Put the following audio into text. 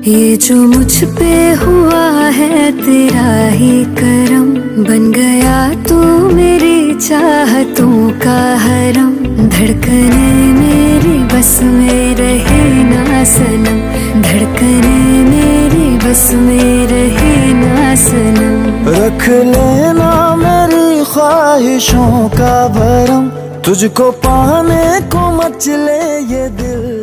ये जो मुझ पे हुआ है तेरा ही करम, बन गया तू मेरी चाहतों का हरम। धड़कने मेरी बस में रहे ना सनम, धड़कने मेरी बस में रहे ना सनम। रख लेना मेरी ख्वाहिशों का भरम, तुझको पाने को मचले ये दिल।